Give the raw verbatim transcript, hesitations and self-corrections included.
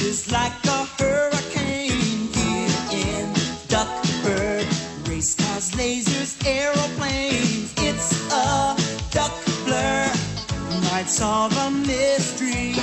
is like a hurricane here in Duckburg. Race cars, lasers, aeroplanes. It's a duck blur. Might solve a mystery.